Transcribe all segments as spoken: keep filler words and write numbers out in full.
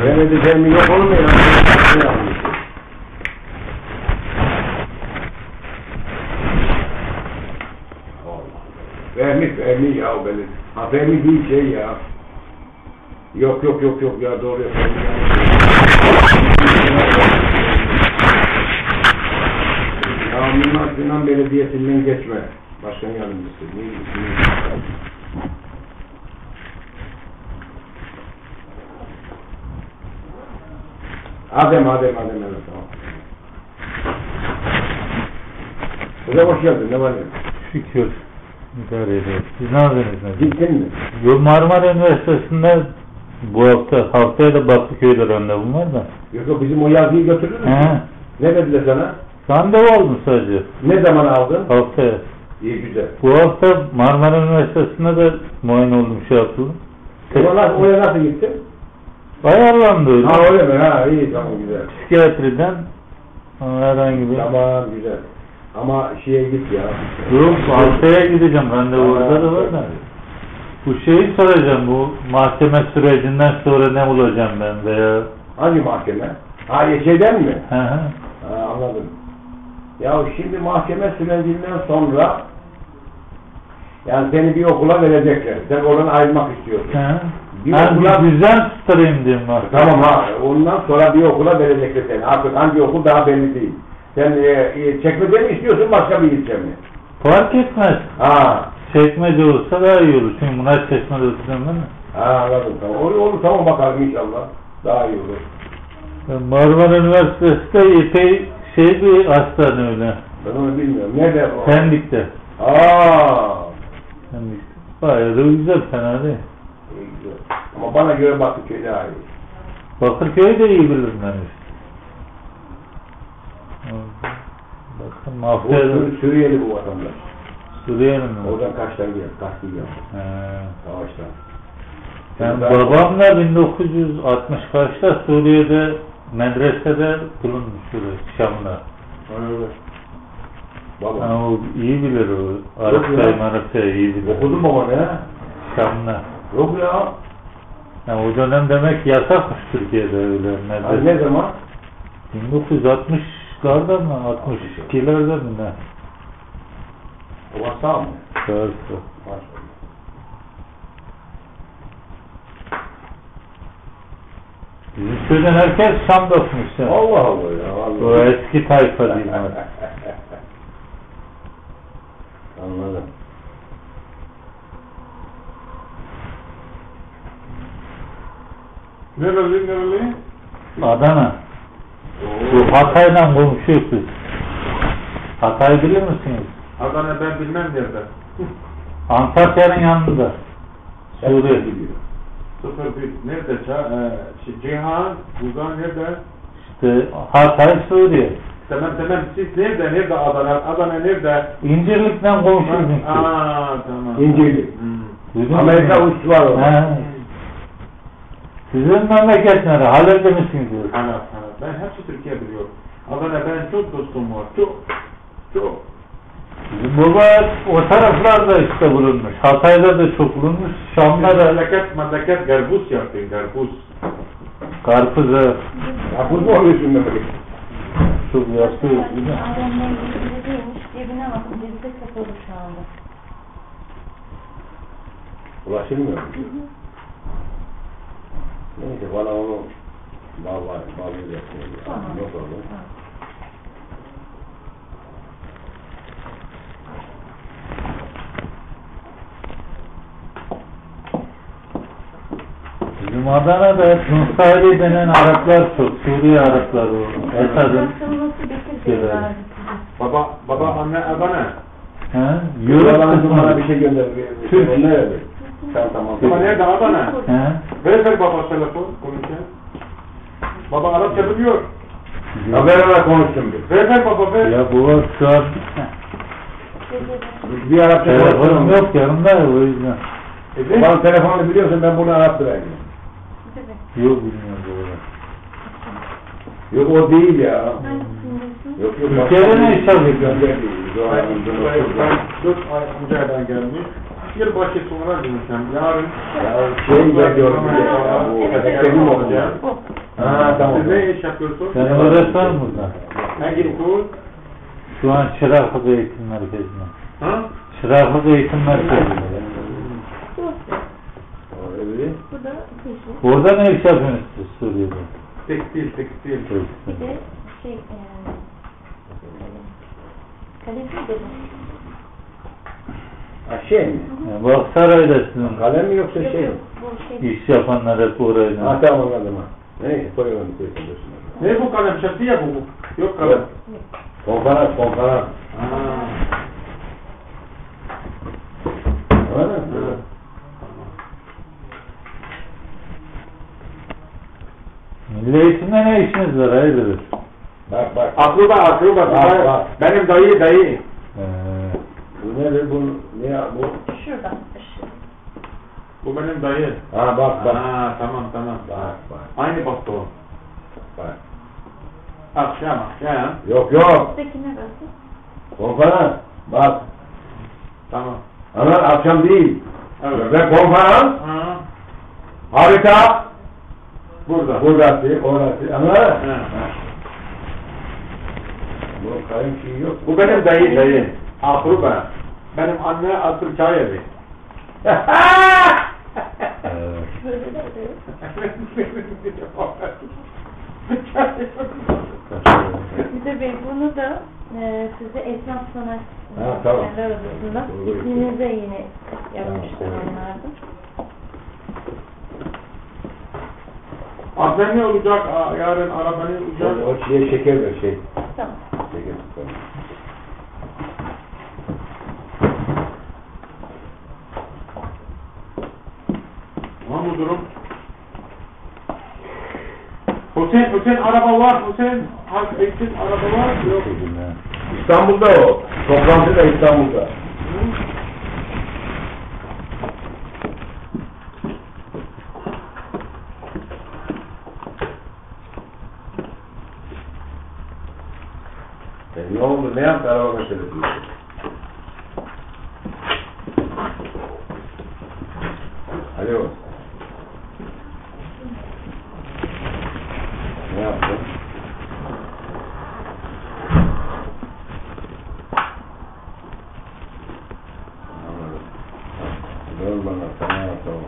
Ben edeceğim yok olur mu ya? Fehmi, Fehmi ya benim. Ha Fehmi değil şey ya. Yok yok yok yok ya doğru ya. Ya Mimar Sinan Belediyesi'nden geçme. Başkan yardımcısı. Adem, Adem, Adem, evet tamam. Hocam hoş geldin, ne var ya? Şükür. İdare ediyoruz. Siz ne yapıyorsunuz? Gittin mi? Yo, Marmara Üniversitesi'nde bu hafta, haftaya da Bakırköy'de randevum var da. Yok yok bizim o yazıyı götürür müsün? He. Ne dediler sana? Randevu aldım sadece. Ne zaman aldın? Haftaya. İyi güzel. Bu hafta Marmara Üniversitesi'nde de muayene oldum, şey yaptım. Oraya, oraya nasıl gittin? Ayarlandı öyle. Ha öyle mi? Ha iyi tamam güzel. Psikiyatriden herhangi bir... Tamam güzel. Ama şeye git ya. Yok, haftaya gideceğim, randevu orada da var da. Bu şeyi soracağım, bu mahkeme sürecinden sonra ne bulacağım ben veya... Hangi mahkeme? Ha şeyden mi? Hı hı. Ha anladım. Ya şimdi mahkeme sürecinden sonra yani seni bir okula verecekler. Sen oradan ayrılmak istiyorsun. Hı. Bir Ben okula... bir düzen tutturayım diyeyim var. Tamam ha. Ondan sonra bir okula verecekler seni. Artık hangi okul daha belli değil. Sen e, e, Çekmece mi istiyorsun başka bir ilçe mi? Fark etmez. Ha. Çekmece olursa daha iyi olur. Çünkü bunlar Çekmece olsun değil mi? Ha anladım tamam. Olur olur tamam bakalım inşallah. Daha iyi olur. Marmara Üniversitesi de epey şey bir hastane öyle. Ben onu bilmiyorum. Nerede o? Pendik'te. Aaa. Pendik'te. Bayağı da güzel, fena değil. İyi güzel. Ama bana göre Bakırköy daha iyi. Bakırköy'ü de iyi bilirim ben işte. Bakın mafya... Bu Suriyeli bu vatandaş. Suriyeli mi? Oradan kaçtan geldi? Kaçtı geldi. He. Savaştan. Yani babam da bin dokuz yüz altmış kaçta Suriye'de medresede bulunmuş Şam'da. Evet. Baba. Yani o iyi bilir o. Arapçayı Marapçayı iyi bilir. Okudun baba ne? Şam'da. Yok ya. Yani o dönem demek yasakmış Türkiye'de öyle medrese. Hani ne zaman? bin dokuz yüz altmışlarda mı? altmış ikilerde mi ne? O sağ mı? Doğru. Maşallah. Bizim köyden herkes Şam'da okumuş ya. Allah Allah ya. Allah. O eski tayfa değil mi? Anladım. Nereli nereli? Adana. Bu Hatay'la komşuyuz biz. Hatay bilir misiniz? Adana ben bilmem nerede. Antakya'nın yanında. Suriye. Sıfır bir nerede? Ça e, şey, Cihan, Uzan nerede? İşte Hatay, Suriye. Tamam tamam siz nerede? Nerede Adana? Adana nerede? İncirlik'ten komşuyuz. Aaa tamam. İncirlik. Hmm. Amerika uçtu var o. He. Sizin memleket nere? Halil'de misiniz? Hanaf, Hanaf. Ben hepsi Türkiye biliyorum. Adana ben çok dostum var. Çok. Çok. Bizim baba o taraflarda işte bulunmuş. Hatay'da da çok bulunmuş. Şam'da da Memleket, memleket garbus yaptın, garbus. karpuzu Ya bu mu oluyorsun memleket? çok yapıyoruz. Değil mi? Adamların yüzünde değilmiş, cebine bakın, cebi de kapalı şu anda. Ulaşılmıyor mu? Neyse bana onu bağlı bağlı yapmıyor. Tamam. Yok oğlum. Bizim Adana'da Nusairi denen Araplar çok. Suriye Arapları o. Esad'ın şeyleri. Baba, baba anne Adana. He? Yürü Yürü bana bana kısmı. bir şey gönder. Türk. O nerede? Sen tamam. Baba nerede Adana? He? Ver ver baba telefon konuşalım. Baba Arapça biliyor. Ya beraber konuştum bir. Ver ver baba ver. Ya bu şu an Bir Arapça telefonum konuştum. yok yanımda ya, o yüzden. E, ver. Bana telefonu biliyorsun ben bunu Arap'tırayım. Yok bilmiyorum bu arada. Yok o değil ya. Yok yok. Türkiye'de ne iş yapıyor? Gönderdi. Ben ben dört ay önceden gelmiş. Yılbaşı sonra döneceğim. Yarın Ya şey geliyorum bir de ya bu benim olacak. Ha tamam. Siz ne iş yapıyorsunuz? Sen öğretmen mi burada? Hangi okul? Şu an Çıraklık Eğitim Merkezi'nde. Ha? Çıraklık Eğitim Merkezi'nde. Öyle. Bu da kışın. Orada ne iş yapıyorsunuz siz Suriye'de? Tekstil, tekstil. Bir de şey, e, kalesi de Ha şey mi? Yani bak Saray'dasın. Kalem mi yoksa yok şey mi? yok bu şey. İş yapanlar hep orayla. Ha tamam anladım ha. Neyse koy onu koy. Ne bu kalem? Şartı bu. Yok kalem. Yok. Konferans konferans. Ha. Anladın mı? Milli Eğitim'de ne işiniz var hayırdır? Bak bak. Aklıba, aklıba. Bak, bak. Benim dayı, dayı. Ee, Bu nedir bu? Ne ya bu? Şuradan ışığı. Bu benim dayı. Ha bak bak. Ha, tamam, tamam. Bak bak. Aynı baston. Bak. Akşam, akşam. Yok yok. Üsttekine basın. Konferans. Bak. Tamam. Ama akşam değil. Evet. Ve konferans. Ha. Harita. Burada. Burası, orası. Anladın mı? Ha. Bu kayın şeyi yok. Bu benim dayı, dayı. Akruba. Benim anne asıl çay evi. evet. Böyle de oluyor. Bir de bey bunu da e, size esnaf sanat Ha, tamam. arasında Doğru. isminize yine yapmışlar Tamam. onlardan. Akşam ne olacak? Aa, yarın araba ne olacak? O, o şeye şeker ver şey. Tamam. Şeker tamam. Tamam mı durum? Hüseyin, Hüseyin araba var. Hüseyin, Halk Eğitim araba var. Yok. İstanbul'da o. Toplantı da İstanbul'da. E, ne oldu? Ne yaptı araba meselesi? Alo. Ne yaptın? Anladım. Dön bana, tamam tamam.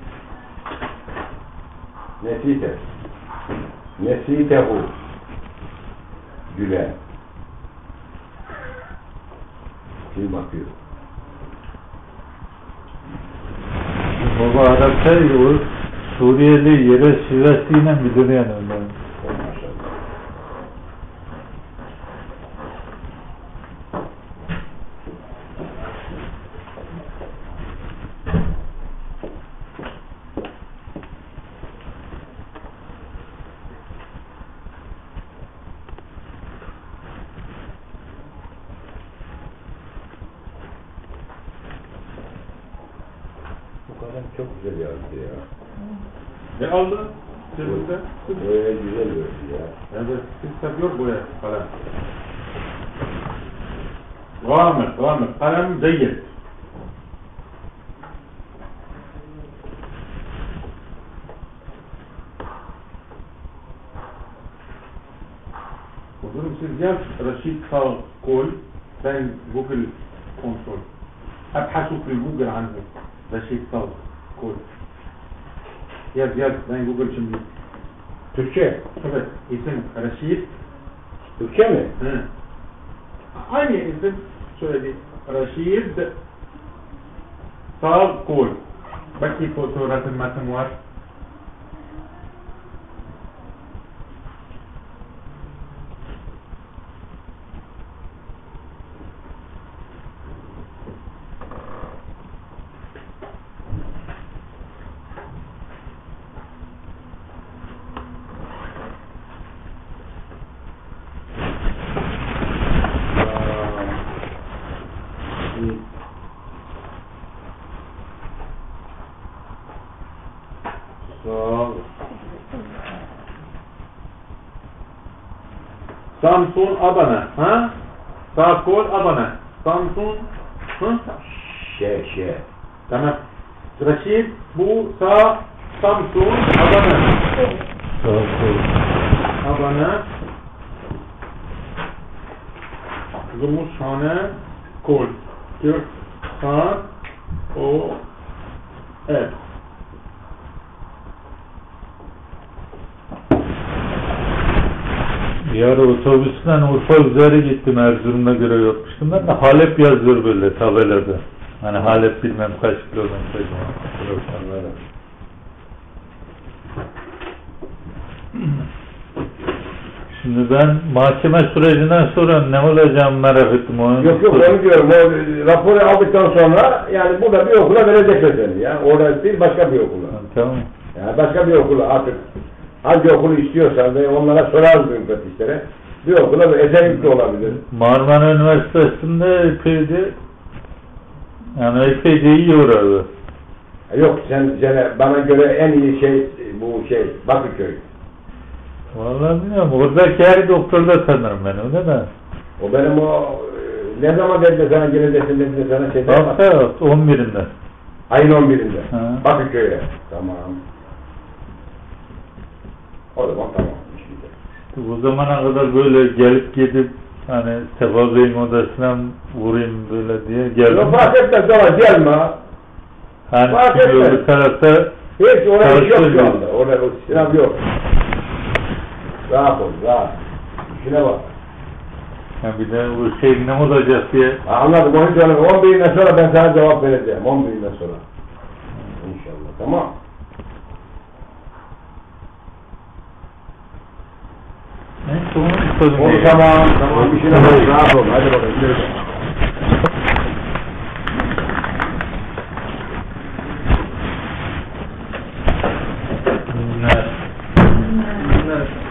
Nesite. Nesite bu. Gülen. Kim bakıyor? Baba Arapça o Suriyeli yere şivesiyle bilir yani onların. Maşallah. Bu kalem çok güzel yazdı ya. Ne aldı? Cebinde. Böyle güzel yazdı ya. Evet, siz seviyor bu ya kalem. Gamır, gamır. Kalem değil. Oğlum siz yaz Reşit Sağ Kol, ben Google konsol. أبحثوا في جوجل عنه رشيد صاغ كول. Yaz yaz ben Google şimdi. Türkçe. Evet, isim Reşit. Türkçe mi? Hı. Aynı isim söyledi. Reşid Sağ Kol. Belki fotoğrafın matın var. Samsun Adana, ha? Sağ kol Adana. Samsun, hı? Şey şey. Tamam. Reşit bu sağ Samsun Adana. Evet. Sağ sol. Adana, Gümüşhane, Kol. Türk, Saat, O, Evet. Bir ara otobüsle Urfa üzeri gittim, Erzurum'da görev yapmıştım. Ben de Halep yazıyor böyle tabelada. Hani Halep bilmem kaç kilometre. Şimdi ben mahkeme sürecinden sonra ne olacağım merak ettim. Onu Yok yok onu diyorum. O raporu aldıktan sonra yani burada bir okula verecekler seni ya. Orada değil başka bir okula. Tamam. Yani başka bir okula artık hangi okulu istiyorsan da onlara sorarız müfettişlere. Bir okula Esenyurt'ta olabilir. Marmara Üniversitesi'nde epeydi. Yani epeyce iyi orada. Yok sen, sen bana göre en iyi şey bu şey Bakırköy. Vallahi bilmiyorum. Oradaki her doktor da tanırım ben öyle de. O benim o ne zaman dedi sana geleceksin dedi sana şey Hafta on birinde. ayın on birinde. Ha. Bakırköy'e. Tamam. O zaman tamam. Bu zamana kadar böyle gelip gidip hani Sefa Bey'in odasına vurayım böyle diye geldim. Yok fark etmez ama gelme. Hani fark çünkü etmez. öbür tarafta Hiç orada yok Çalışıyor. şu anda. Orada o sınav yok. Rahat ol, rahat. İşine bak. yani bir de bu şey ne olacak diye Ha, anladım. Onu söyleme. on birinden sonra ben sana cevap vereceğim. on birinden sonra. İnşallah. Tamam. neyse onu sorun Oldu değil. tamam. Tamam. İşine bak. Rahat ol. Hadi bakalım. Görüşürüz. Ne? Evet.